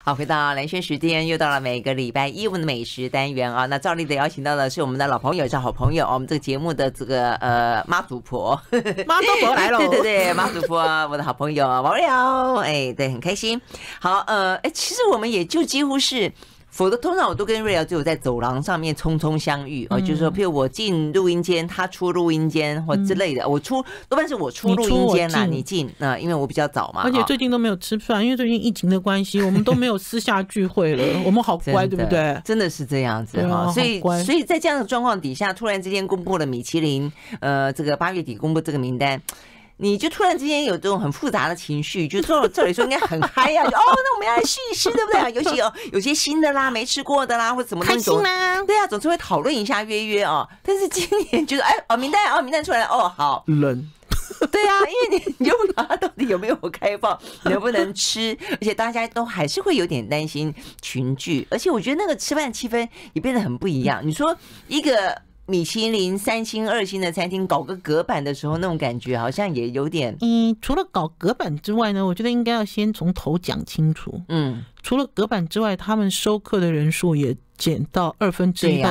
好，回到蓝轩时间，又到了每个礼拜一我们的美食单元啊。那照例的邀请到的是我们的老朋友，是好朋友，我们这个节目的这个妈祖婆， 妈祖婆来了， 对对对，妈祖婆，我的好朋友王瑶，哎，对，很开心。好，其实我们也就几乎是。否则通常我都跟瑞瑶只有在走廊上面匆匆相遇就是说譬如我进录音间，他出录音间或之类的，多半是我出录音间啦，你进因为我比较早嘛。 而且最近都没有吃饭，因为最近疫情的关系，我们都没有私下聚会了。我们好乖，对不对？ 真的是这样子哈，所以在这样的状况底下，突然之间公布了米其林这个8月底公布这个名单。你就突然之间有这种很复杂的情绪，就照理说应该很嗨啊，那我们要来试一试，对不对？尤其有些新的啦，没吃过的啦，或者什么东西， 开心啦， 对啊，总是会讨论一下约但是今年就是名单出来了，好冷。 对啊，因为你就不知道它到底有没有开放，能不能吃，而且大家都还是会有点担心群聚，而且我觉得那个吃饭的气氛也变得很不一样。你说一个米其林3星2星的餐厅搞个隔板的时候，那种感觉好像也有点除了搞隔板之外呢，我觉得应该要先从头讲清楚。除了隔板之外，他们收客的人数也减到1/2到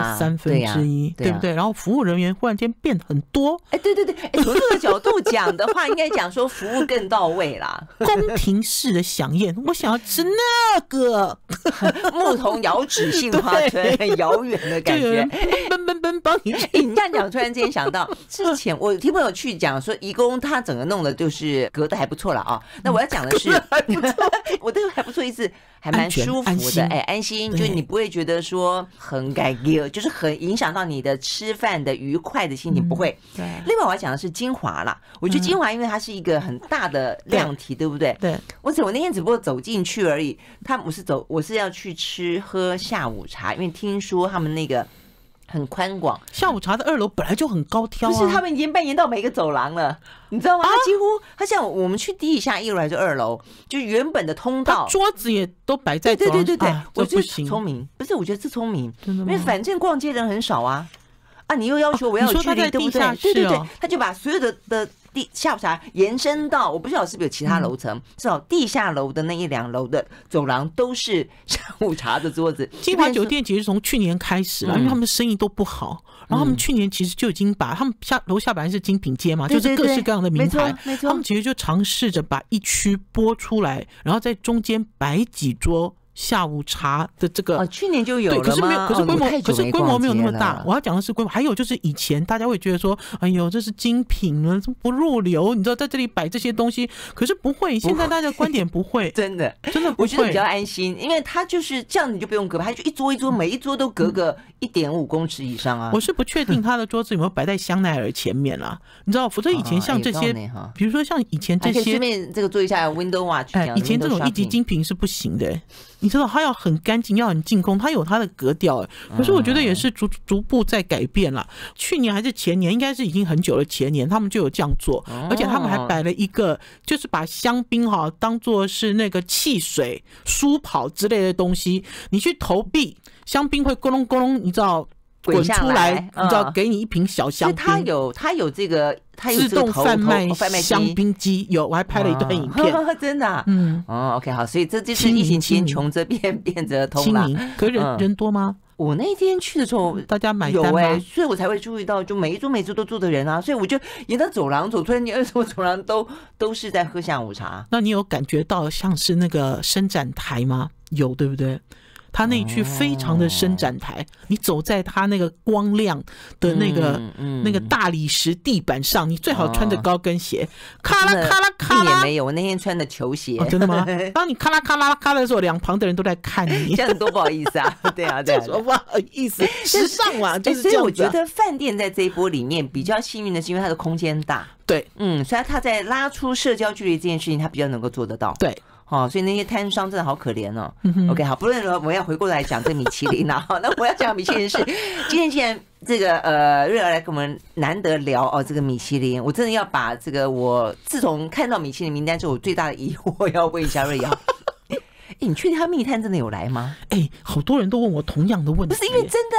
1/3，对不对？然后服务人员忽然间变很多。 对，从这个角度讲的话，应该讲说服务更到位啦。 宫廷式的飨宴，我想要吃那个牧童遥指杏花村，很遥远的感觉。 奔帮你。 你这样讲，突然之间想到之前我听朋友去讲说，移工他整个弄的就是隔得还不错了啊。那我要讲的是，我这个还不错意思。还蛮舒服的，安心，就是你不会觉得说很改革，就是很影响到你的吃饭的愉快的心情，不会。另外我要讲的是金华啦，我觉得金华因为它是一个很大的量体，对不对？ 对， 我那天只不过走进去而已，我是要去喝下午茶，因为听说他们那个很宽广， 下午茶的2楼本来就很高挑啊， 不是他们已经蔓延到每个走廊了，你知道吗？他像我们去地下1楼还是2楼，就原本的通道， 桌子也都摆在走廊。 对，我觉得聪明，不是，我觉得是聪明，因为反正逛街人很少啊，你又要求我要有距离，对不对？对，他就把所有的下午茶延伸到，我不知道是不是有其他楼层，至少地下楼的那1、2楼的走廊都是下午茶的桌子。 金华酒店其实从去年开始了，因为他们生意都不好，然后他们去年其实就已经把他们楼下本来是精品街嘛，就是各式各样的名牌，他们其实就尝试着把一区拨出来，然后在中间摆几桌下午茶的这个去年就有了吗？ 可是规模没有那么大。我要讲的是规模，还有就是以前大家会觉得说，哎呦，这是精品了，不入流，你知道在这里摆这些东西，可是不会，现在大家的观点不会， 真的不会， 我觉得比较安心，因为他就是这样，你就不用隔，他就一桌一桌，每一桌都隔个1.5公尺以上啊。 我是不确定他的桌子有没有摆在香奈儿前面啦，你知道，否则以前像这些，比如说像以前这些， 顺便这个做一下 Window Watch， 以前这种1级精品是不行的。你知道他要很干净，要很净空，他有他的格调。可是我觉得也是逐步在改变了。去年还是前年，应该是已经很久了，前年他们就有这样做，而且他们还摆了一个，就是把香槟当作是那个汽水、舒跑之类的东西，你去投币，香槟会咕隆咕隆，你知道滚出来，你知道给你一瓶小香槟。 他有这个。 自动贩卖香槟机，有，我还拍了一段影片， 真的，OK， 好，所以这就是疫情期间穷则变，变则通了。 可是人多吗？ 我那天去的时候， 大家买单吗？ 所以我才会注意到，就每一桌都坐的人啊，所以我就沿着走廊走，突然间20走廊都是在喝下午茶。 那你有感觉到像是那个伸展台吗？有，对不对？他那一区非常的伸展台，你走在他那个光亮的那个大理石地板上，你最好穿着高跟鞋，咔啦咔啦咔啦。 也没有，我那天穿的球鞋。 真的吗？当你咔啦咔啦咔的时候，两旁的人都在看你， 这样多不好意思啊！对啊， 不好意思，时尚嘛，就是这样子。 所以我觉得饭店在这一波里面比较幸运的是，因为它的空间大。 对， 所以他在拉出社交距离这件事情，他比较能够做得到。 对。 所以那些摊商真的好可怜哦。OK， 好，不论如何，我们要回过来讲这米其林啦。那我要讲米其林是今天既然这个瑞儿来跟我们难得聊这个米其林，我真的要把这个我自从看到米其林名单之后，我最大的疑惑要问一下瑞瑶。你确定他密探真的有来吗？ 好多人都问我同样的问题。 不是因为真的啊，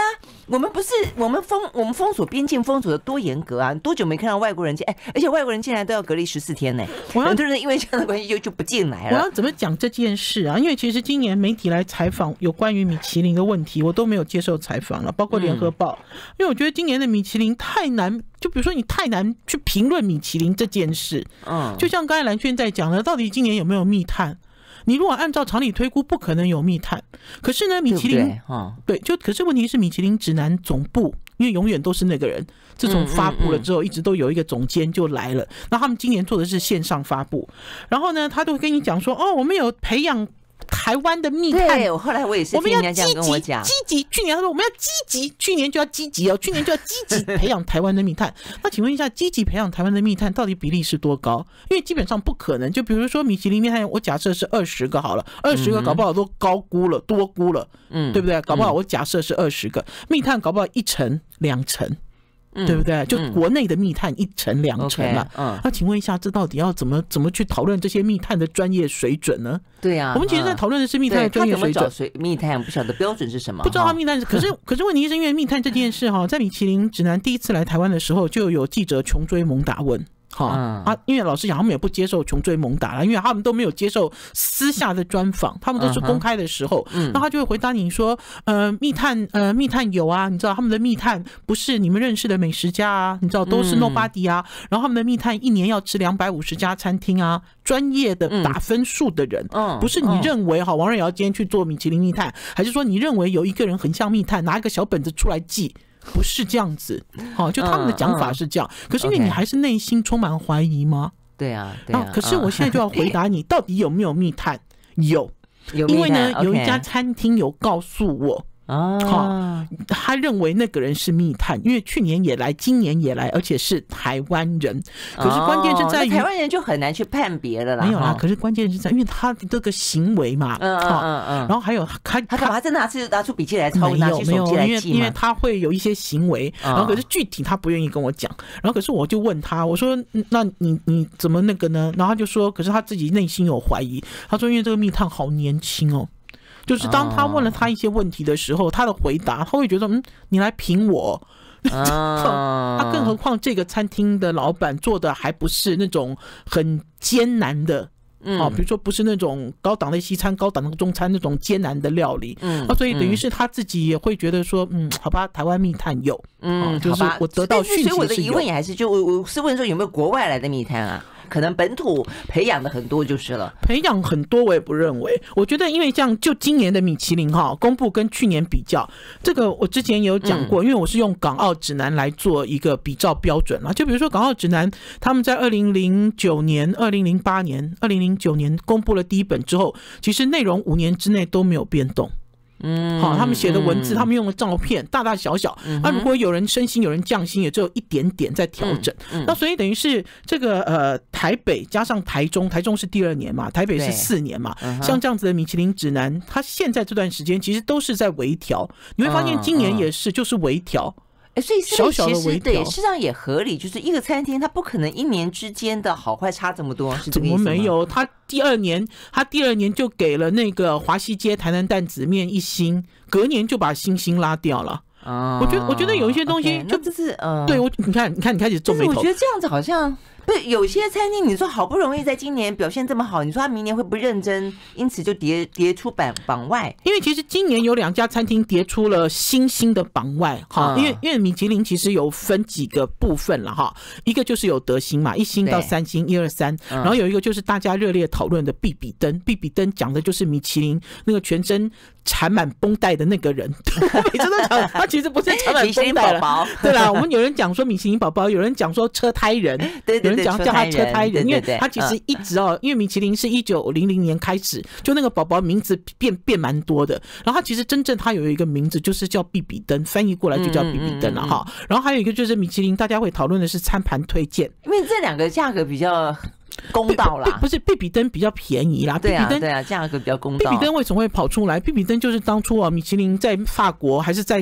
我们不是我们封锁边境封锁的多严格啊？多久没看到外国人进？而且外国人进来都要隔离14天呢。很多人因为这样的关系就不进来了。 我要怎么讲这件事啊？因为其实今年媒体来采访有关于米其林的问题，我都没有接受采访了，包括联合报，因为我觉得今年的米其林太难。就比如说你太难去评论米其林这件事，就像刚才蓝轩在讲的，到底今年有没有密探？你如果按照常理推估，不可能有密探。可是呢，米其林对，可是问题是米其林指南总部，因为永远都是那个人，自从发布了之后，一直都有一个总监就来了。那他们今年做的是线上发布，然后呢，他都会跟你讲说，我们有培养台湾的密探。 对，后来我也是听人家这样跟我讲， 积极。去年他说我们要积极，去年就要积极去年就要积极培养台湾的密探。那请问一下，积极培养台湾的密探到底比例是多高？因为基本上不可能。就比如说米其林密探，我假设是20个好了，20个搞不好都高估了，多估了，对不对？搞不好我假设是20个密探，搞不好1成2成。对不对？就国内的密探1成2成了。那请问一下，这到底要怎么去讨论这些密探的专业水准呢？ 对啊， 我们其实在讨论的是密探的专业水准。 密探不晓得标准是什么， 不知道他密探是。可是问题是因为密探这件事在米其林指南第一次来台湾的时候，就有记者穷追猛打问。因为老实讲，他们也不接受穷追猛打了，因为他们都没有接受私下的专访，他们都是公开的时候，那他就会回答你说，密探有啊，你知道他们的密探不是你们认识的美食家啊，你知道都是 nobody 啊，然后他们的密探1年要吃250家餐厅啊，专业的打分数的人，不是你认为王瑞瑶今天去做米其林密探，还是说你认为有一个人很像密探，拿一个小本子出来记？不是这样子，就他们的讲法是这样。可是因为你还是内心充满怀疑吗？ 对啊。 可是我现在就要回答你，到底有没有密探？有，因为呢，有一家餐厅有告诉我。他认为那个人是密探，因为去年也来，今年也来，而且是台湾人。可是关键是在于台湾人就很难去判别了啦。 没有啦，可是关键是在因为他这个行为嘛，然后还有他干嘛真拿出笔记来抄，拿起手机来记吗？ 因为他会有一些行为，然后可是具体他不愿意跟我讲，然后可是我就问他，我说那你怎么那个呢？然后他就说，可是他自己内心有怀疑，他说因为这个密探好年轻哦。就是当他问了他一些问题的时候，他的回答他会觉得你来评我。他更何况这个餐厅的老板做的还不是那种很艰难的，比如说不是那种高档的西餐、高档的中餐那种艰难的料理，所以等于是他自己也会觉得说，好吧，台湾密探有，就是我得到讯息是有。 所以我的疑问也还是我是问说有没有国外来的密探啊？可能本土培养的很多就是了， 培养很多我也不认为。我觉得因为这样，就今年的米其林公布跟去年比较，这个我之前也有讲过，因为我是用港澳指南来做一个比照标准啦。就比如说港澳指南，他们在2009年、2008年、2009年公布了第一本之后，其实内容5年之内都没有变动。他们写的文字，他们用的照片，大大小小。如果有人升星，有人降星，也只有一点点在调整。那所以等于是这个台北加上台中是第2年嘛，台北是4年嘛。像这样子的米其林指南，它现在这段时间其实都是在微调。你会发现今年也是，就是微调。 所以小小的微调， 对，事实上也合理，就是一个餐厅它不可能1年之间的好坏差这么多，是这个意思吗？ 怎么没有？他第二年就给了那个华西街台南担子面1星，隔年就把星拉掉了。我觉得有一些东西就是对，你看你开始皱眉头。 我觉得这样子好像。不是有些餐厅，你说好不容易在今年表现这么好，你说他明年会不认真，因此就跌出榜外？ 因为其实今年有2家餐厅跌出了新兴的榜外因为米其林其实有分几个部分了一个就是有得星嘛，1星到3星，1、2、3，然后有一个就是大家热烈讨论的必比登讲的就是米其林那个全身缠满绷带的那个人，我每次都讲他其实不是缠满绷带了，对啦，我们有人讲说米其林宝宝，有人讲说车胎人，有人讲叫他车胎人，因为他其实一直因为米其林是1900年开始，就那个宝宝名字变蛮多的，然后他其实真正他有一个名字就是叫必比登，翻译过来就叫必比登了然后还有一个就是米其林大家会讨论的是餐盘推荐， 因为这2个价格比较公道啦， 不是必比登比较便宜啦， 对啊，价格比较公道。 必比登为什么会跑出来？必比登就是当初米其林在法国还是在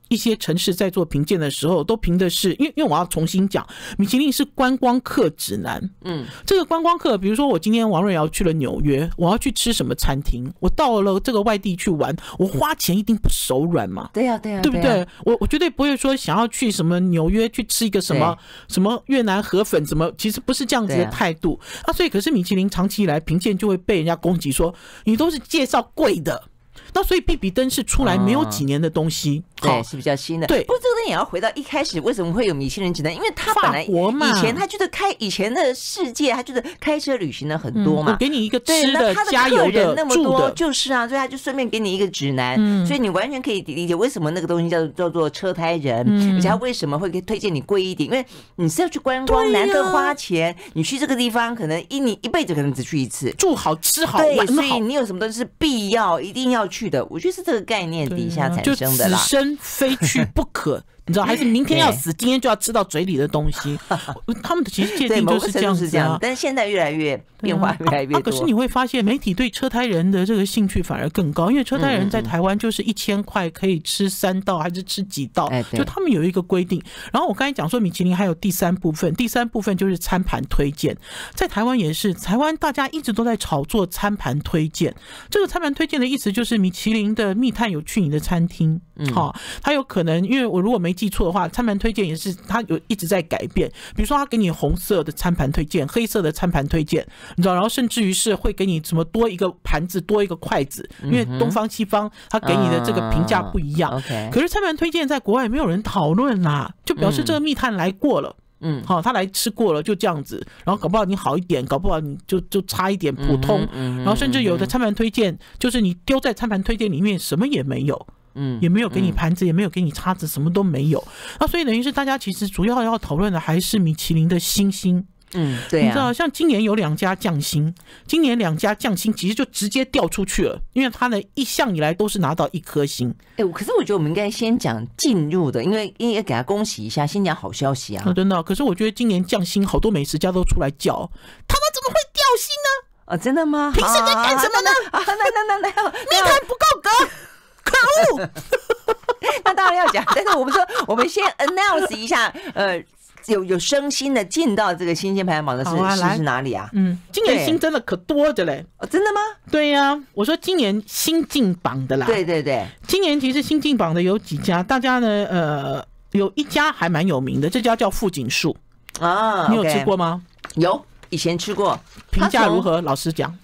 一些城市在做评鉴的时候，都评的是，因为我要重新讲，米其林是观光客指南。这个观光客，比如说我今天王瑞瑶去了纽约，我要去吃什么餐厅，我到了这个外地去玩，我花钱一定不手软嘛。 对呀， 对不对？我绝对不会说想要去什么纽约去吃一个什么越南河粉，怎么其实不是这样子的态度啊。所以可是米其林长期以来评鉴就会被人家攻击说，你都是介绍贵的。那所以必比登是出来没有几年的东西， 对，是比较新的。 对， 不过这个也要回到一开始为什么会有米其林指南，因为他本来以前他就是以前的世界，他就是开车旅行的很多嘛， 我给你一个吃的、加油的、 那么多，就是啊，所以他就顺便给你一个指南，所以你完全可以理解为什么那个东西叫做车胎人，而且他为什么会推荐你贵一点，因为你是要去观光，难得花钱，你去这个地方可能你一辈子可能只去一次， 住好吃好玩好， 所以你有什么东西是必要一定要去的，我觉得是这个概念底下产生的啦， 就此生非去不可。你知道，还是明天要死，今天就要吃到嘴里的东西。他们的其实界定就是这样子啊。 但是现在越来越变化，越来越多。 可是你会发现，媒体对车胎人的这个兴趣反而更高，因为车胎人在台湾就是1000块可以吃3道，还是吃几道？就他们有一个规定。然后我刚才讲说，米其林还有第三部分就是餐盘推荐，在台湾也是，台湾大家一直都在炒作餐盘推荐。这个餐盘推荐的意思就是，米其林的密探有去你的餐厅，他有可能，因为我如果没记错的话，餐盘推荐也是他有一直在改变，比如说他给你红色的餐盘推荐，黑色的餐盘推荐，你知道，然后甚至于是会给你什么多一个盘子多一个筷子，因为东方西方他给你的这个评价不一样。可是餐盘推荐在国外也没有人讨论啦，就表示这个密探来过了。他来吃过了，就这样子，然后搞不好你好一点，搞不好你就差一点普通，然后甚至有的餐盘推荐就是你丢在餐盘推荐里面什么也没有，也没有给你盘子，也没有给你叉子，什么都没有。那所以等于是大家其实主要要讨论的还是米其林的星星。 对啊， 你知道，像今年有2家降星，今年2家降星其实就直接掉出去了，因为他呢一向以来都是拿到1颗星。 可是我觉得我们应该先讲进入的，因为给他恭喜一下，先讲好消息啊。 真的，可是我觉得今年降星好多美食家都出来叫，他们怎么会掉星呢？ 真的吗？ 平时在干什么呢？ 那密探不够格，可恶！ 那当然要讲，但是我们说，我们先 announce 一下，有升星的进到这个星星排行榜的是哪里啊？ 今年星真的可多的嘞！ 真的吗？ 对呀，我说今年新进榜的啦。 对， 今年其实新进榜的有几家，大家呢有一家还蛮有名的，这家叫富锦树啊，你有吃过吗？ 有，以前吃过， 评价如何？老实讲。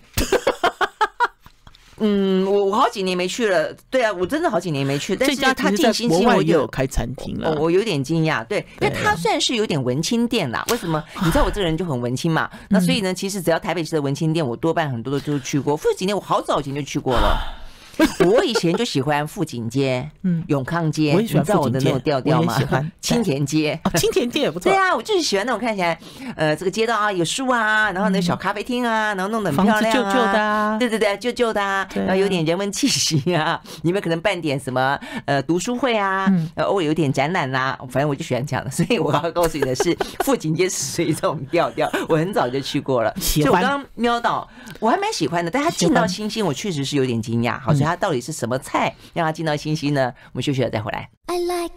我好几年没去了，对啊，我真的好几年没去。但是他进星星， 我也有开餐厅了， 我有点惊讶。对，因为他算是有点文青店啦。为什么？你知道我这个人就很文青嘛，那所以呢，其实只要台北市的文青店，我多半很多都去过。富锦店我好早以前就去过了。我以前就喜欢富锦街、永康街， 我也喜欢富锦街， 你知道我的那种调调吗？ 喜欢青田街， 青田街也不错。 对啊，我就是喜欢那种看起来，这个街道啊有树啊，然后那小咖啡厅啊，然后弄得很漂亮啊， 房子旧旧的啊， 对，旧旧的啊，然后有点人文气息啊，里面可能办点什么读书会啊，偶尔有点展览啦，反正我就喜欢这样的。所以我要告诉你的是，富锦街是属于这种调调，我很早就去过了，所以我刚刚瞄到，我还蛮喜欢的，但他进到星星，我确实是有点惊讶。好，所以他到底是什么菜让他进到星星呢？我们休息了再回来。I like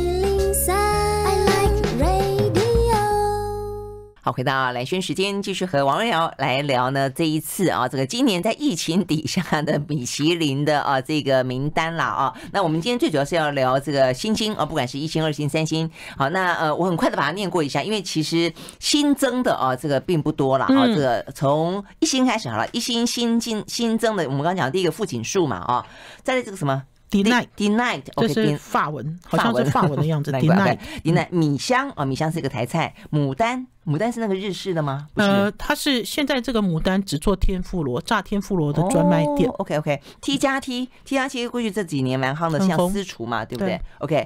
103, I like radio。 好，回到蓝轩时间，继续和王瑞瑶来聊呢。这一次啊，这个今年在疫情底下的米其林的这个名单啦啊。那我们今天最主要是要聊这个星星啊，不管是1星、2星、3星。好，那我很快的把它念过一下，因为其实新增的这个并不多啦啊。这个从1星开始好了，1星新增的，我们刚刚讲第一个富锦树嘛啊，再来这个什么？Denied， 这是法文，好像是法文的样子。Denied， 米香啊，米香是一个台菜。牡丹是那个日式的吗？ 它是现在这个牡丹只做天妇罗，炸天妇罗的专卖店。 OK T 加 T 过去这几年蛮夯的，像私厨嘛，对不对 ？OK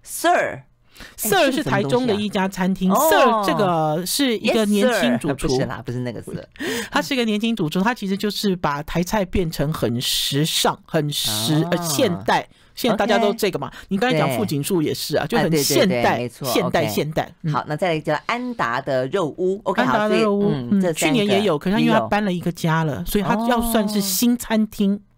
Sir 是台中的一家餐厅。Sir 这个是一个年轻主厨， 不是那个 Sir， 他是一个年轻主厨，他其实就是把台菜变成很时尚、很现代。现在大家都这个嘛，你刚才讲富锦树也是啊，就很现代， 没错， 现代。 好，那再来叫安达的肉屋 ，OK， 安达的肉屋，去年也有，可是因为他搬了一个家了，所以他要算是新餐厅。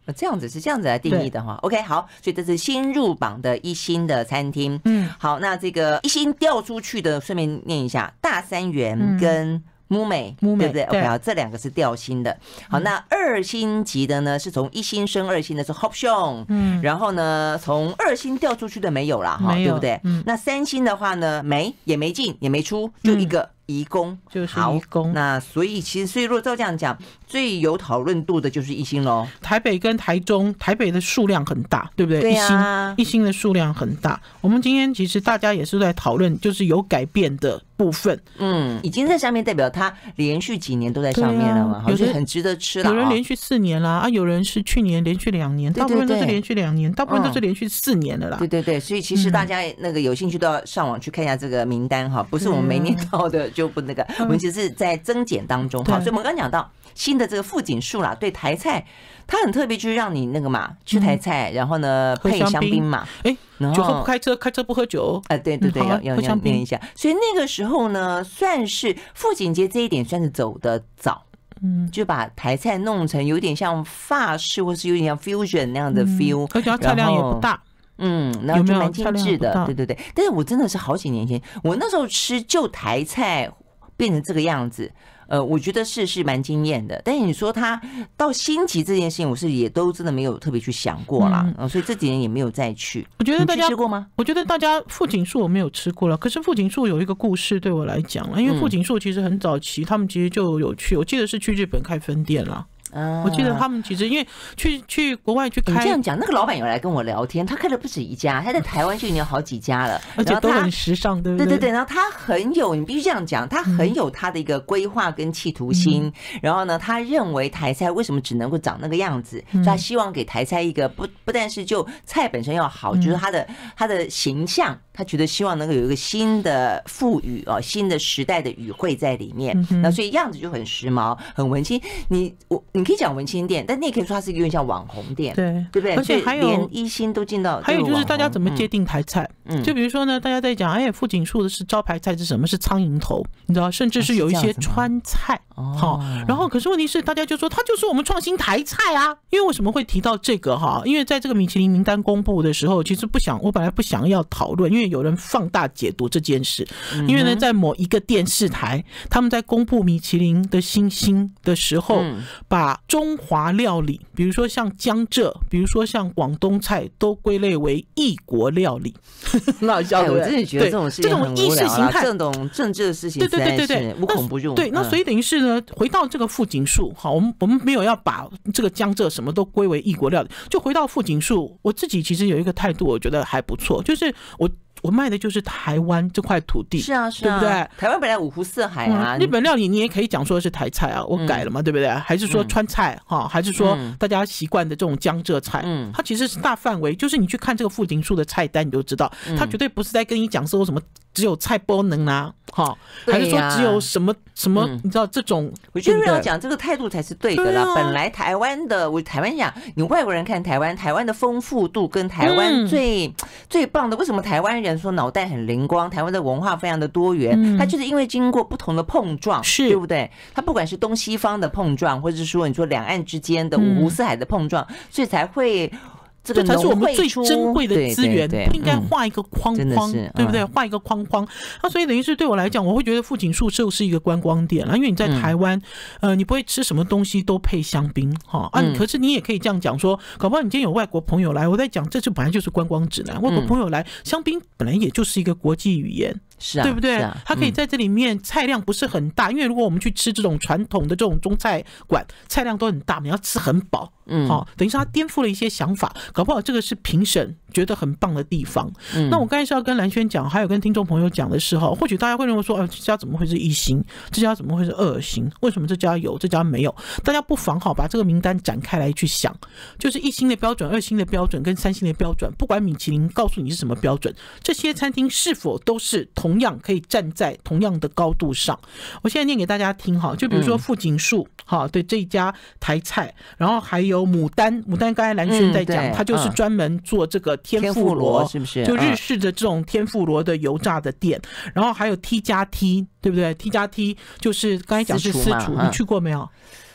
这样子是这样子来定义的哈。OK， 好，所以这是新入榜的一星的餐厅。好，那这个一星调出去的，顺便念一下，大三元跟木美，对不对 ？OK， 好，这两个是调星的。好，那2星级的呢，是从1星升2星的是 Hopshon， 然后呢，从2星调出去的没有啦，哈，对不对？那3星的话呢，也没进，也没出，就一个。移工就是移工， 那所以如果照这样讲，最有讨论度的就是一星喽。 台北跟台中，台北的数量很大，对不对？ 对啊， 一星的数量很大。我们今天其实大家也是在讨论，就是有改变的部分。 已经在上面，代表他连续几年都在上面了嘛，好像很值得吃了。 有人连续4年啦，有人是去年连续2年，大部分都是连续2年，大部分都是连续4年了啦。 对，所以其实大家那个有兴趣都要上网去看一下这个名单哈，不是我们没念到的就不那个，我们其实是在增减当中哈。所以我们刚讲到新的这个富锦树啦，对台菜它很特别，就是让你那个嘛吃台菜，然后呢配香槟嘛， 酒后不开车，开车不喝酒。 对，要念一下。所以那个时候呢，算是富锦节这一点算是走得早。就把台菜弄成有点像法式，或是有点像 fusion 那样的 feel， 而且它菜量也不大。 然后就蛮精致的，对。但是我真的是好几年前，我那时候吃就台菜变成这个样子，我觉得是蛮惊艳的。但是你说它到星级这件事情，我是也都真的没有特别去想过啦，所以这几年也没有再去。 我觉得大家吃过吗？ 我觉得大家富锦树我没有吃过了，可是富锦树有一个故事对我来讲，因为富锦树其实很早期，他们其实就有去，我记得是去日本开分店了。我记得他们其实因为去国外去开， 你这样讲，那个老板有来跟我聊天，他开了不止一家，他在台湾就已经有好几家了， 而且都很时尚，对不对？ 对，然后他很有，你必须这样讲，他很有他的一个规划跟企图心。然后呢，他认为台菜为什么只能够长那个样子，所以他希望给台菜一个不但是就菜本身要好，就是他的形象，他觉得希望能够有一个新的赋予新的时代的语汇在里面。那所以样子就很时髦，很文青。你可以讲文青店，但你也可以说它是一个有点像网红店，对不对？ 而且还有连一星都进到。 还有就是大家怎么界定台菜？就比如说呢，大家在讲，富锦树的是招牌菜是什么？是苍蝇头，你知道，甚至是有一些川菜。然后可是问题是，大家就说它就是我们创新台菜啊。因为为什么会提到这个哈？因为在这个米其林名单公布的时候，其实我本来不想要讨论，因为有人放大解读这件事。因为呢，在某一个电视台，他们在公布米其林的星星的时候，把中华料理，比如说像江浙，比如说像广东菜，都归类为异国料理。 那我真的觉得这种事情很无聊， 意识形态， 这种政治的事情，对，无孔不入。 对，那所以等于是呢，回到这个富锦树，好，我们没有要把这个江浙什么都归为异国料理，就回到富锦树。我自己其实有一个态度，我觉得还不错，就是我卖的就是台湾这块土地， 是啊， 对不对？ 台湾本来五湖四海啊， 日本料理你也可以讲说是台菜啊，我改了嘛，对不对？还是说川菜哈，还是说大家习惯的这种江浙菜？它其实是大范围，就是你去看这个富锦树的菜单，你就知道，它绝对不是在跟你讲说什么只有菜包能啊，还是说只有什么你知道这种？ 我觉得要讲这个态度才是对的啦。本来台湾讲，你外国人看台湾的丰富度跟台湾最棒的，为什么台湾人说脑袋很灵光？台湾的文化非常的多元，它就是因为经过不同的碰撞，对不对？它不管是东西方的碰撞，或者是说你说两岸之间的五湖四海的碰撞，所以才会。 这才是我们最珍贵的资源，不应该画一个框框，对不对？画一个框框。那所以等于是对我来讲，我会觉得富锦树就是一个观光点了，因为你在台湾，你不会吃什么东西都配香槟可是你也可以这样讲说，搞不好你今天有外国朋友来，我在讲这就本来就是观光指南，外国朋友来，香槟本来也就是一个国际语言。 是啊， 对不对？它可以在这里面菜量不是很大，因为如果我们去吃这种传统的这种中菜馆，菜量都很大，你要吃很饱，等于是他颠覆了一些想法，搞不好这个是评审觉得很棒的地方。那我刚才是要跟蓝轩讲，还有跟听众朋友讲的时候，或许大家会认为说，这家怎么会是1星？这家怎么会是2星？为什么这家有，这家没有？大家不妨把这个名单展开来去想，就是1星的标准、2星的标准跟3星的标准，不管米其林告诉你是什么标准，这些餐厅是否都是同样可以站在同样的高度上。我现在念给大家听就比如说富锦树对这一家台菜，然后还有牡丹刚才蓝轩在讲，他就是专门做这个天妇罗， 是不是？ 就日式的这种天妇罗的油炸的店，然后还有 T+T， 对不对？ T+T 就是刚才讲是私厨，你去过没有？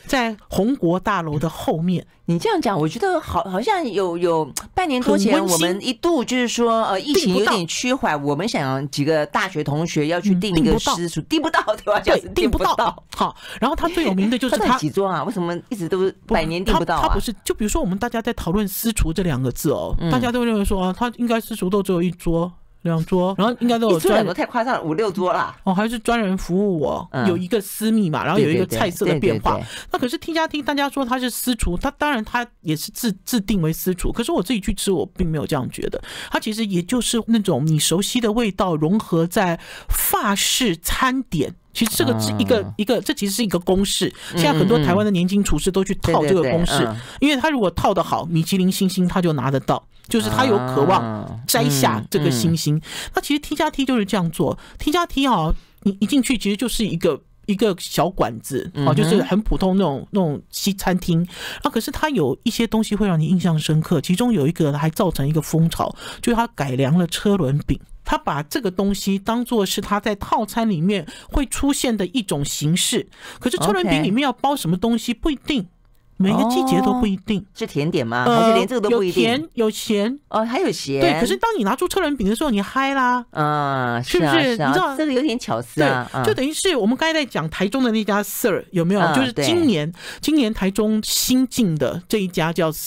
在宏国大楼的后面。 你这样讲，我觉得好像有半年多前，我们一度就是说，疫情有点趋缓，我们想几个大学同学要去订一个私塾，订不到，对吧？ 对，订不到。好，然后他最有名的就是他几桌啊？为什么一直都百年订不到啊？ 他不是，就比如说我们大家在讨论私厨这2个字哦，大家都认为说他应该私厨都只有1桌。2桌，然后应该都有专人，太夸张了，5、6桌啦。 还是专人服务我，有一个私密嘛，然后有一个菜色的变化。那可是 T 家 T， 大家说他是私厨，他当然他也是自定为私厨，可是我自己去吃，我并没有这样觉得。他其实也就是那种你熟悉的味道融合在法式餐点。其实这个是一个，这其实是一个公式。现在很多台湾的年轻厨师都去套这个公式，因为他如果套得好，米其林星星他就拿得到。就是他有渴望摘下这个星星。那其实 T 家 T 就是这样做。T 家 T 你一进去其实就是一个小馆子，就是很普通那种西餐厅。可是它有一些东西会让你印象深刻，其中有一个还造成一个风潮，就是它改良了车轮饼。他把这个东西当作是他在套餐里面会出现的一种形式。可是车轮饼里面要包什么东西不一定。每个季节都不一定。 是甜点吗？还是连这个都不一定？ 有甜有咸还有咸。 对，可是当你拿出车轮饼的时候，你嗨啦，是不是？你知道这个有点巧思啊。 对，就等于是我们刚才在讲台中的那家 Sir 有没有？就是今年台中新进的这一家叫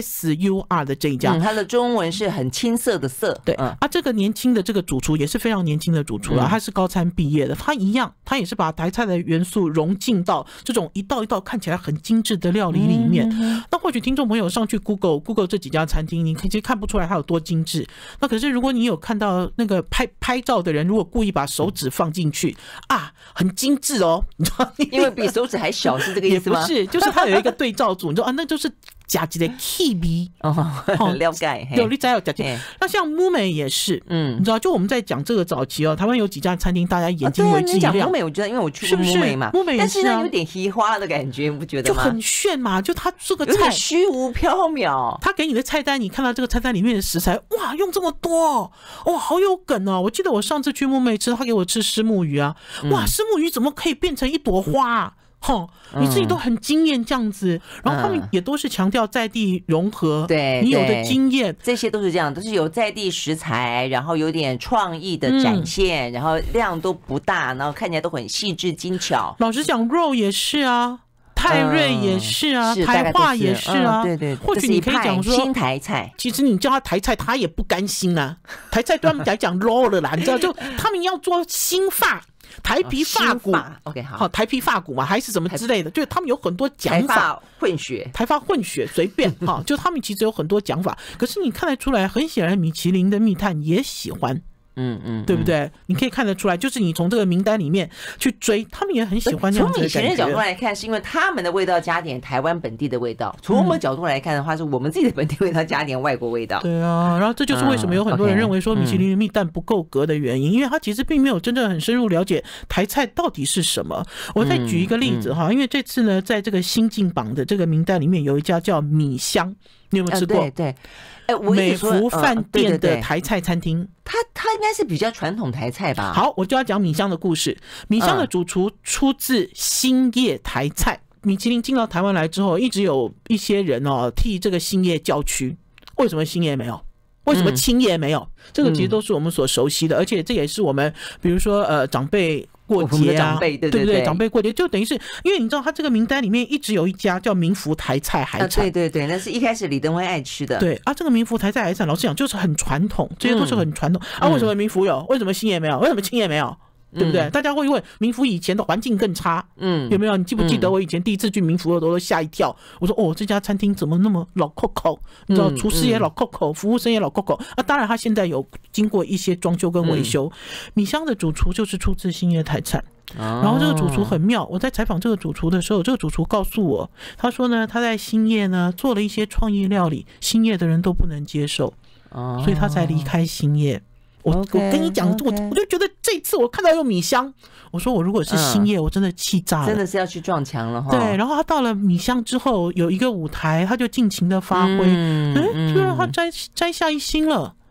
SUR 的这一家， 它的中文是很青涩的色。 对这个年轻的这个主厨也是非常年轻的主厨他是高餐毕业的，他一样，他也是把台菜的元素融进到这种一道一道看起来很精致的料理里面。那或许听众朋友上去 Google 这几家餐厅，你其实看不出来它有多精致。那可是如果你有看到那个拍照的人，如果故意把手指放进去很精致哦，你知道， 因为比手指还小，是这个意思吗？ 也不是，就是它有一个对照组，你知道那就是加几的 kiwi 了解， 有你再有加几。那像木美也是，你知道，就我们在讲这个早期台湾有几家餐厅，大家眼睛为之一亮。 木美，我觉得因为我去过木美嘛， 木美也是， 但是有点稀花的感觉，你不觉得吗？ 就很炫嘛，就它这个菜有点虚无缥缈。 他给你的菜单，你看到这个菜单里面的食材，哇，用这么多，哇，好有梗哦！我记得我上次去木美吃，他给我吃虱目鱼啊，哇，虱目鱼怎么可以变成一朵花你自己都很惊艳这样子。然后他们也都是强调在地融合， 对， 你有的经验， 这些都是这样，都是有在地食材，然后有点创意的展现，然后量都不大，然后看起来都很细致精巧。 老实讲，肉也是啊。泰瑞也是啊，台化也是啊， 对， 或许你可以讲说新台菜， 其实你叫他台菜，他也不甘心啊。台菜对他们来讲 low 了啦，你知道，就他们要做新法。台皮发骨 ，OK 好， 台皮发骨嘛，还是什么之类的，就是他们有很多讲法，台发混血随便就他们其实有很多讲法，可是你看得出来，很显然米其林的密探也喜欢。对不对？你可以看得出来，就是你从这个名单里面去追，他们也很喜欢这样子的感觉。 从米其林的角度来看，是因为他们的味道加点台湾本地的味道；从我们角度来看的话，是我们自己的本地味道加点外国味道。 对啊，然后这就是为什么有很多人认为说米其林的密探不够格的原因，因为他其实并没有真正很深入了解台菜到底是什么。我再举一个例子因为这次呢，在这个新进榜的这个名单里面，有一家叫米香，你有没有吃过？ 对。 美福饭店的台菜餐厅， 它应该是比较传统台菜吧。 好，我就要讲米香的故事。米香的主厨出自兴业台菜。米其林进到台湾来之后，一直有一些人替这个兴业叫屈。为什么兴业没有？为什么青业没有？这个其实都是我们所熟悉的，而且这也是我们比如说长辈过节啊，对不对？长辈过节就等于是，因为你知道他这个名单里面一直有一家叫民福台菜海产， 对，那是一开始李登辉爱吃的。 对这个民福台菜海产，老实讲就是很传统，这些都是很传统为什么民福有？为什么兴业没有？为什么青业没有？对不对？大家会问民福以前的环境更差，有没有？你记不记得我以前第一次去民福的时候都吓一跳？我说这家餐厅怎么那么老扣扣？你知道，厨师也老扣扣，服务生也老扣扣当然他现在有经过一些装修跟维修。米香的主厨就是出自兴业台菜。然后这个主厨很妙，我在采访这个主厨的时候，这个主厨告诉我，他说呢，他在兴业呢做了一些创意料理，兴业的人都不能接受，所以他才离开兴业。我跟你讲，我就觉得这次我看到有米香，我说我如果是兴业，我真的气炸了， 真的是要去撞墙了。 对，然后他到了米香之后，有一个舞台，他就尽情的发挥，就让他摘下一星了。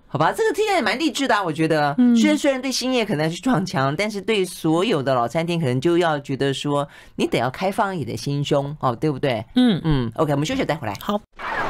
好吧，这个听起来也蛮励志的啊，我觉得。虽然对兴业可能是撞墙，但是对所有的老餐厅可能就要觉得说，你得要开放你的心胸哦，对不对？OK， 我们休息再回来。 好。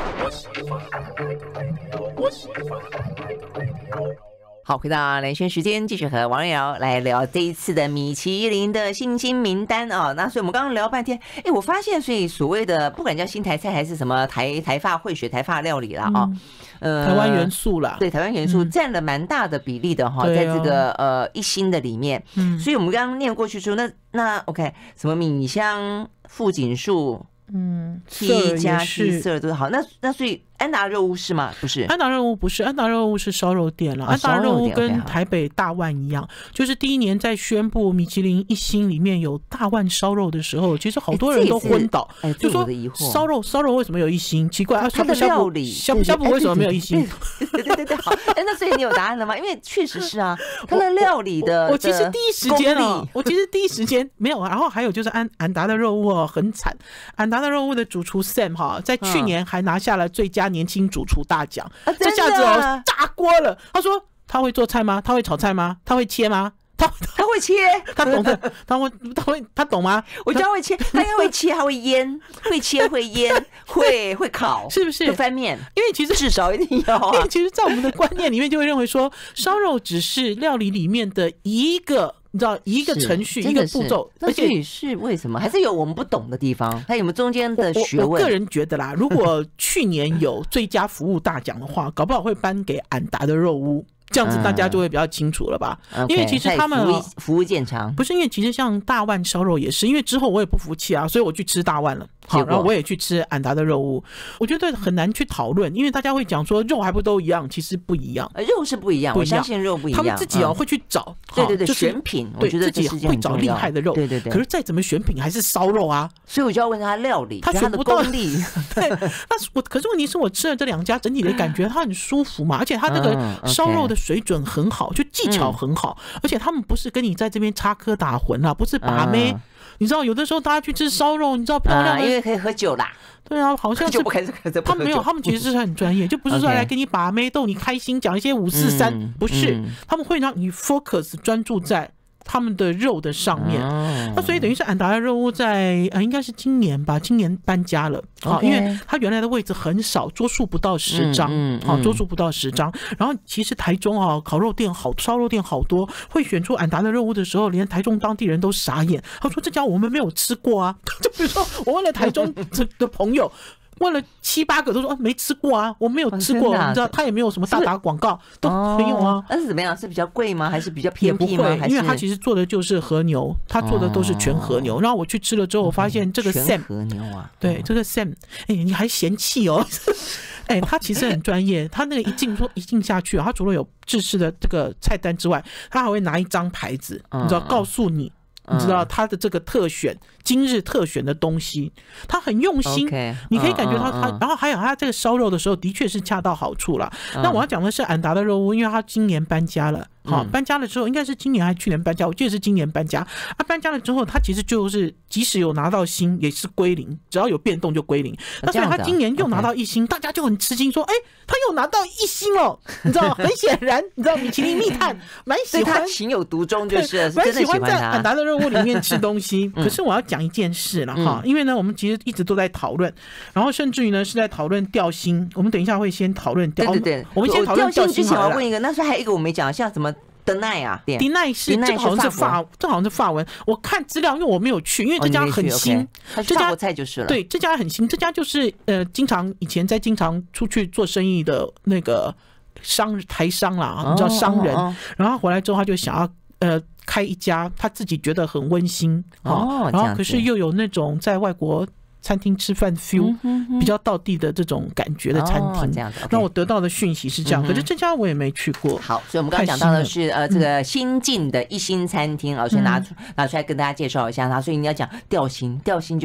好，回到连线时间，继续和王瑞瑶来聊这一次的米其林的星星名单啊。那所以我们刚刚聊半天，我发现，所以所谓的不管叫新台菜还是什么台法烩血台法料理啦啊， 台湾元素啦， 对，台湾元素占了蛮大的比例的哈，在这个一星的里面。所以我们刚刚念过去说，那 OK， 什么米香、富锦树。七家七色都好，那所以安达肉屋是吗？不是， 安达肉屋不是，安达肉屋是烧肉店了。安达肉屋跟台北大万一样，就是第一年在宣布米其林一星里面有大万烧肉的时候，其实好多人都昏倒，就说烧肉为什么有一星？奇怪啊， 它的料理呷哺为什么没有一星？ 对，好，那所以你有答案了吗？因为确实是啊，它的料理的， 我其实第一时间没有，然后还有就是安达的肉屋哦，很惨，安达的肉屋的主厨 Sam 哈，在去年还拿下了最佳年轻主厨大奖，这下子哦炸锅了。他说他会做菜吗？他会炒菜吗？他会切吗？他会切， 他懂的，他懂吗？ 我知道会切，他应该会切，他会腌，会切会腌，会烤， 是不是？ 会翻面， 因为其实至少一定要啊。 因为其实，在我们的观念里面，就会认为说，烧肉只是料理里面的一个。你知道一个程序一个步骤， 而且是为什么？还是有我们不懂的地方？它有没有中间的学问？ 我个人觉得啦，如果去年有最佳服务大奖的话，搞不好会颁给安达的肉屋。这样子大家就会比较清楚了吧？因为其实他们服务见长， 不是因为其实像大万烧肉也是，因为之后我也不服气啊，所以我去吃大万了。好，然后我也去吃安达的肉屋，我觉得很难去讨论，因为大家会讲说肉还不都一样，其实不一样， 肉是不一样，我相信肉不一样， 他们自己会去找， 对，选品，我觉得自己会找厉害的肉， 对。 可是再怎么选品还是烧肉啊， 所以我就要问他料理， 他选不到功力。 对，可是问题是我吃了这两家，整体的感觉它很舒服嘛，而且它那个烧肉的水准很好，就技巧很好，而且他们不是跟你在这边插科打诨啊，不是把妹。你知道有的时候大家去吃烧肉，你知道漂亮的， 因为可以喝酒啦。 对啊，好像是他们没有，他们其实是很专业，就不是说来给你把妹逗你开心，讲一些543，不是，他们会让你 focus 专注在他们的肉的上面。那所以等于是安达的肉屋在应该是今年吧，今年搬家了。因为它原来的位置很少，桌数不到10张，桌数不到10张。然后其实台中烤肉店好，烧肉店好多，会选出安达的肉屋的时候，连台中当地人都傻眼。他说这家我们没有吃过啊，就比如说我问了台中的朋友。问了7、8个都说没吃过啊，我没有吃过，你知道他也没有什么大打广告，都没有啊。 那是怎么样？是比较贵吗？还是比较偏僻吗？ 因为他其实做的就是和牛，他做的都是全和牛。然后我去吃了之后，我发现这个 Sam 和牛啊， 对这个 Sam， 你还嫌弃哦？他其实很专业，他那个一进下去，他除了有制式的这个菜单之外，他还会拿一张牌子，你知道告诉你。你知道他的这个特选，今日特选的东西，他很用心，你可以感觉到他，然后还有他这个烧肉的时候，的确是恰到好处了。那我要讲的是安达的肉屋，因为他今年搬家了。好，搬家了之后，应该是今年还是去年搬家？我记得是今年搬家。搬家了之后，他其实就是即使有拿到星，也是归零，只要有变动就归零。那所以他今年又拿到1星，大家就很吃惊，说：“他又拿到1星了。”你知道，很显然，你知道米其林密探蛮喜欢， 他情有独钟，就是蛮喜欢在安达的肉屋里面吃东西。可是我要讲一件事了哈，因为呢，我们其实一直都在讨论，然后甚至于呢是在讨论调薪。我们等一下会先讨论调， 对， 我们先讨论调薪。 之前我要问一个，那时候还有一个我没讲，像什么？德奈啊， 迪奈是这好像是法文。我看资料，因为我没有去，因为这家很新， 这家法国菜就是了。 对，这家很新，这家就是以前经常出去做生意的那个台商啦，你知道商人。然后回来之后，他就想要开一家他自己觉得很温馨然后可是又有那种在外国餐厅吃饭 feel 比较道地的这种感觉的餐厅， 这样子。 那我得到的讯息是这样，可是这家我也没去过。 好，所以我们刚刚讲到的是这个新进的1星餐厅所以拿出来跟大家介绍一下它。所以你要讲调薪就是。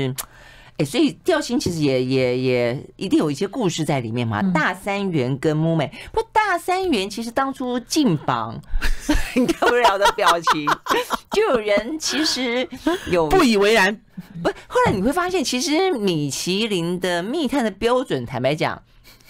所以调薪其实也一定有一些故事在里面嘛。大三元跟木美，不过大三元其实当初进榜，你看不了的表情，就有人其实有不以为然。 不，后来你会发现，其实米其林的密探的标准，坦白讲，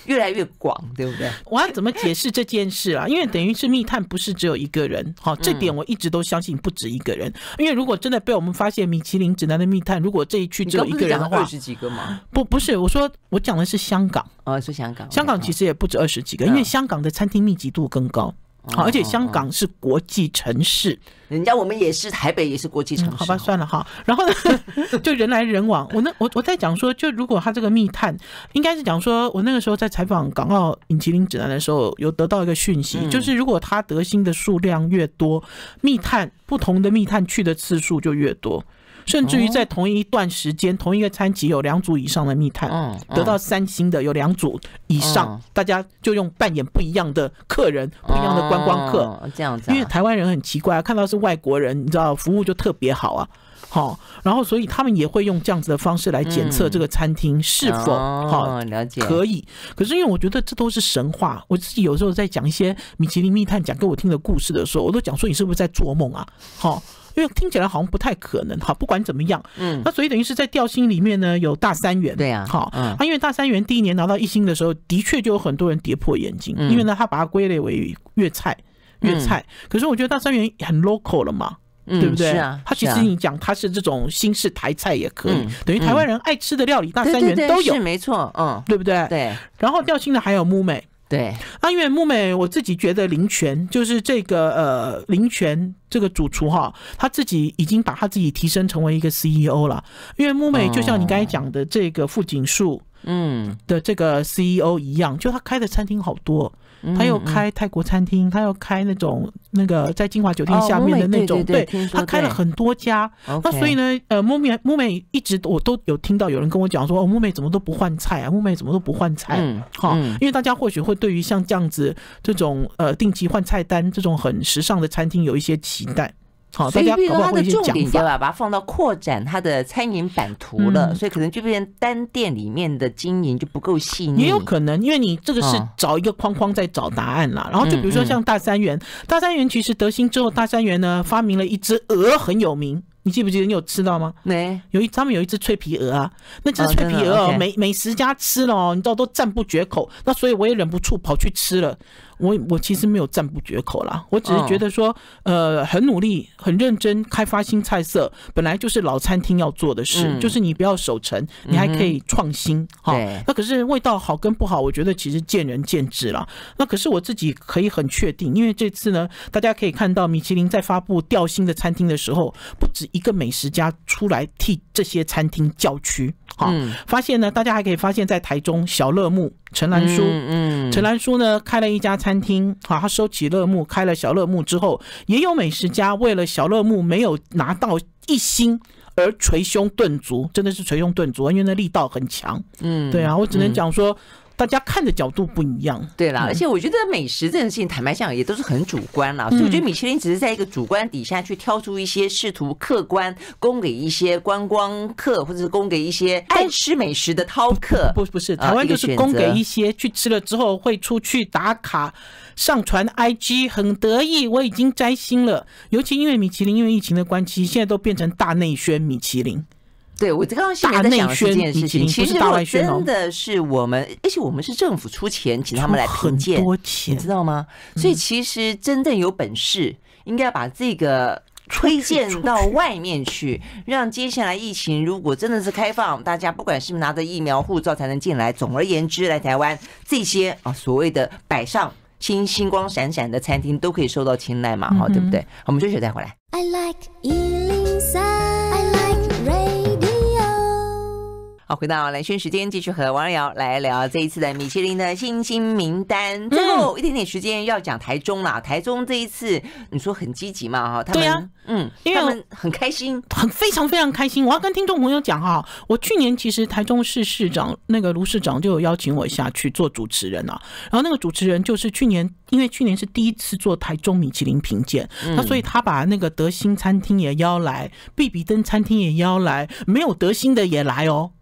越来越广，对不对？ 我要怎么解释这件事啊？因为等于是密探不是只有一个人，好，这点我一直都相信不止一个人。因为如果真的被我们发现米其林指南的密探，如果这一区只有一个人的话 ，20几个吗？ 不是，我讲的是香港。 是香港。 香港其实也不止20几个，因为香港的餐厅密集度更高。好，而且香港是国际城市， 人家我们也是，台北也是国际城市。 好吧，算了哈。然后呢，就人来人往。我在讲说，就如果他这个密探，应该是讲说，我那个时候在采访港澳米其林指南的时候，有得到一个讯息，就是如果他得星的数量越多，不同的密探去的次数就越多。甚至于在同一段时间，同一个餐期有2组以上的密探，得到3星的有2组以上，大家就用扮演不一样的客人，不一样的观光客， 这样子。 因为台湾人很奇怪，看到是外国人，你知道服务就特别好啊。好，然后所以他们也会用这样子的方式来检测这个餐厅是否了解可以。可是因为我觉得这都是神话，我自己有时候在讲一些米其林密探讲给我听的故事的时候，我都讲说你是不是在做梦啊？好。因为听起来好像不太可能，好，不管怎么样，那所以等于是在调星里面呢有大三元， 对啊， 好，因为大三元第一年拿到1星的时候，的确就有很多人跌破眼镜，因为呢他把它归类为粤菜，可是我觉得大三元很 local 了嘛。对不对？ 是啊， 他其实你讲他是这种新式台菜也可以，等于台湾人爱吃的料理大三元都有， 是没错， 对不对？ 对。 然后调星的还有木美。 对， 因为木美我自己觉得林泉就是这个林泉这个主厨哈，他自己已经把他自己提升成为一个 CEO 了。因为木美就像你刚才讲的这个富锦树的这个 CEO 一样，就他开的餐厅好多。他又开泰国餐厅，他又开那个在金华酒店下面的那种，对，他开了很多家。那所以呢，木美一直我都有听到有人跟我讲说，木美怎么都不换菜啊？木美怎么都不换菜？因为大家或许会对于像这样子这种定期换菜单这种很时尚的餐厅有一些期待。好，大家搞不好会一些讲法， 所以它的重点就要把它放到扩展它的餐饮版图了，所以可能就变成单店里面的经营就不够细腻。 也有可能，因为你这个是找一个框框在找答案啦。然后就比如说像大三元，大三元其实得星之后，大三元呢发明了一只鹅很有名。你记不记得你有吃到吗？ 没， 他们有一只脆皮鹅啊，那只脆皮鹅美食家吃了你知道都赞不绝口。那所以我也忍不住跑去吃了。我其实没有赞不绝口啦，我只是觉得说，很努力、很认真开发新菜色，本来就是老餐厅要做的事，就是你不要守成，你还可以创新。那可是味道好跟不好，我觉得其实见仁见智啦。那可是我自己可以很确定，因为这次呢，大家可以看到米其林在发布调星的餐厅的时候，不止一个美食家出来替这些餐厅叫屈。发现呢，大家还可以发现在台中小乐木陈兰书呢开了一家餐厅，他收起乐木开了小乐木之后，也有美食家为了小乐木没有拿到1星而捶胸顿足，真的是捶胸顿足，因为那力道很强。对啊，我只能讲说。大家看的角度不一样， 对啦，而且我觉得美食这件事情，坦白讲也都是很主观啦，所以我觉得米其林只是在一个主观底下去挑出一些试图客观供给一些观光客，或者是供给一些爱吃美食的饕客。 不是，台湾就是供给一些去吃了之后会出去打卡。上传 IG 很得意，我已经摘星了。尤其因为米其林因为疫情的关系，现在都变成大内宣米其林。 对，我刚刚现在在想这件事情，其实真的是我们，而且我们是政府出钱请他们来评鉴， 很多钱， 你知道吗？所以其实真正有本事，应该把这个推荐到外面去，让接下来疫情如果真的是开放，大家不管是不是拿着疫苗护照才能进来，总而言之，来台湾这些所谓的摆上星光闪闪的餐厅都可以受到青睐嘛，对不对？我们休息再回来。I like 103。好，回到蓝轩时间，继续和王瑶来聊这一次的米其林的星星名单。最后一点点时间要讲台中啦，台中这一次你说很积极嘛，他们对啊，因为他们很开心， 非常非常开心。我要跟听众朋友讲哈，我去年其实台中市市长那个卢市长就有邀请我下去做主持人啊，然后那个主持人就是因为去年是第一次做台中米其林评鉴，那所以他把那个得星餐厅也邀来，必比登餐厅也邀来，没有得星的也来哦。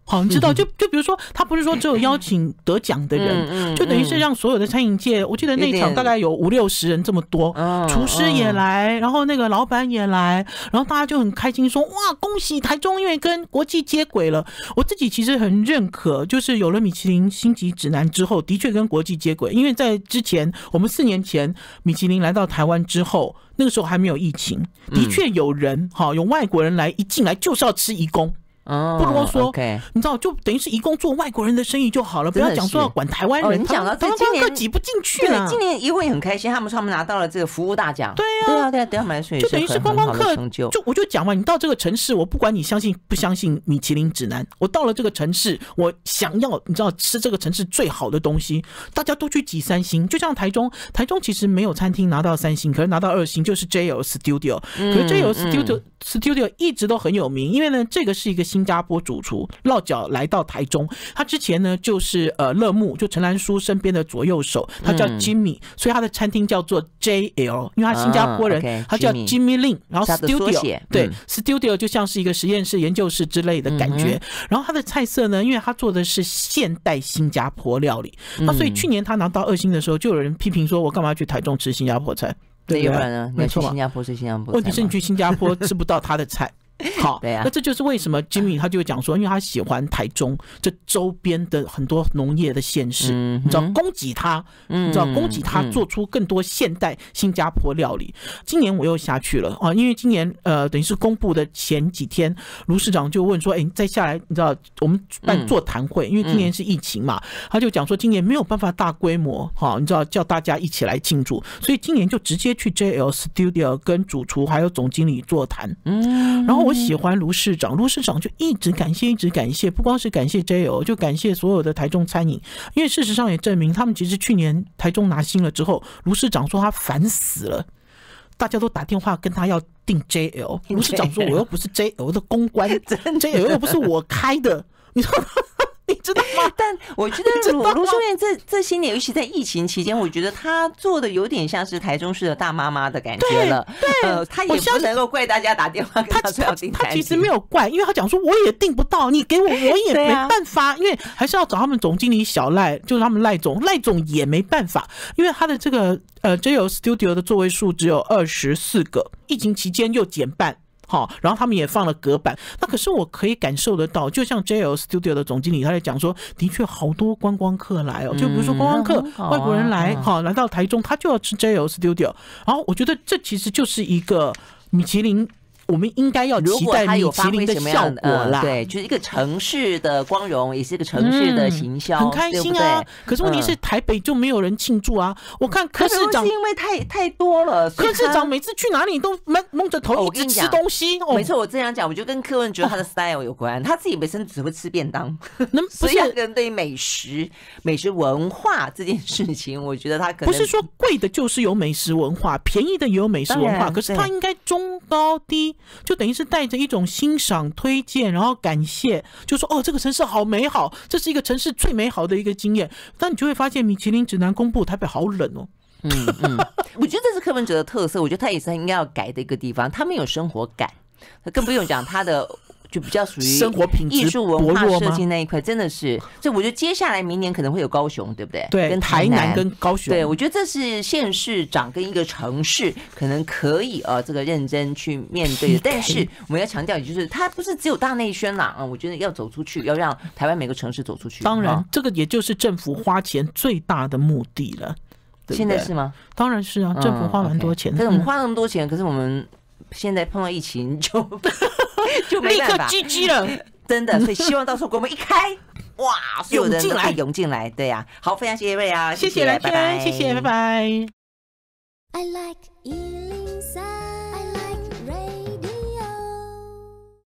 好，你知道，就比如说，他不是说只有邀请得奖的人，就等于是让所有的餐饮界，我记得那场大概有50-60人这么多，厨师也来，然后那个老板也来，然后大家就很开心说，哇，恭喜台中，因为跟国际接轨了。我自己其实很认可，就是有了米其林星级指南之后，的确跟国际接轨，因为在之前，我们4年前米其林来到台湾之后，那个时候还没有疫情，的确有人有外国人来，一进来就是要吃移工。不啰嗦，你知道，就等于是移工做外国人的生意就好了，不要讲说要管台湾人。 你讲到台湾观光客挤不进去了。 对，今年移工也很开心，他们说他们拿到了这个服务大奖。 对啊， 对他们来说也就等于是观光客就我就讲嘛，你到这个城市，我不管你相信不相信米其林指南，我到了这个城市，我想要你知道吃这个城市最好的东西，大家都去挤3星。就像台中其实没有餐厅拿到3星，可是拿到2星，就是 JL Studio。可是 JL Studio 一直都很有名，因为呢，这个是一个新加坡主厨落脚来到台中，他之前呢就是乐木，就陈兰书身边的左右手，他叫 Jimmy， 所以他的餐厅叫做 JL， 因为他新加坡人，他叫 Jimmy Lin， 然后 Studio 对 Studio 就像是一个实验室、研究室之类的感觉。然后他的菜色呢，因为他做的是现代新加坡料理，那所以去年他拿到2星的时候，就有人批评说，我干嘛要去台中吃新加坡菜？ 对，有人呢，你去新加坡吃新加坡菜， 问题是你去新加坡吃不到他的菜。好， 对啊， 那这就是为什么 Jimmy 他就讲说，因为他喜欢台中这周边的很多农业的县市，你知道供给他，你知道供给他做出更多现代新加坡料理。今年我又下去了啊，因为今年等于是公布的前几天，卢市长就问说，再下来你知道我们办座谈会，因为今年是疫情嘛，他就讲说今年没有办法大规模哈，你知道叫大家一起来庆祝，所以今年就直接去 JL Studio 跟主厨还有总经理座谈，然后我喜欢卢市长就一直感谢，不光是感谢 JL， 就感谢所有的台中餐饮，因为事实上也证明他们其实去年台中拿星了之后，卢市长说他烦死了，大家都打电话跟他要订 JL， 卢市长说我又不是 JL 的公关，JL 又不是我开的，你知道吗？你知道吗？ 但我觉得卢秀燕这些年，尤其在疫情期间，我觉得她做的有点像是台中市的大妈妈的感觉了。对，她也不能够怪大家打电话跟她说要订餐厅。 她其实没有怪，因为她讲说我也订不到，你给我也没办法，因为还是要找他们总经理小赖，就是他们赖总也没办法，因为他的这个JL Studio 的座位数只有24个，疫情期间又减半。然后他们也放了隔板，那可是我可以感受得到，就像 JL Studio 的总经理他在讲说，的确好多观光客来就比如说观光客外国人来到台中，他就要吃 JL Studio， 然后我觉得这其实就是一个米其林。我们应该要期待米其林的效果啦， 对，就是一个城市的光荣，也是一个城市的行销， 很开心啊。对对，可是问题是台北就没有人庆祝啊。我看柯市长是因为太多了， 柯市长每次去哪里都蒙着头一直吃东西。 没错，我这样讲，我就跟柯文哲他的 style 有关，他自己本身只会吃便当， 所以他个人对于美食文化这件事情，我觉得他可能不是说贵的就是有美食文化，便宜的也有美食文化，可是他应该中高低。就等于是带着一种欣赏、推荐，然后感谢，就说这个城市好美好，这是一个城市最美好的一个经验。但你就会发现，米其林指南公布，台北好冷哦。 我觉得这是柯文哲的特色，我觉得他也是应该要改的一个地方。他没有生活感，更不用讲他的。就比较属于生活品质艺术文化设计那一块，真的是，所以我觉得接下来明年可能会有高雄，对不对？ 对， 跟台南跟高雄。 对，我觉得这是县市长跟一个城市可能可以这个认真去面对的。但是我们要强调，也就是它不是只有大内宣啦我觉得要走出去，要让台湾每个城市走出去。 当然，这个也就是政府花钱最大的目的了。对对现在是吗？ 当然是啊，政府花蛮多钱的。 但是我们花那么多钱，可是我们现在碰到疫情就没办法， 立刻 GG 了， 真的。所以希望到时候国门一开，哇，所有人都可以涌进来，对呀。好，非常谢谢瑞啊， 谢谢来宾，谢谢，拜拜。 I like 103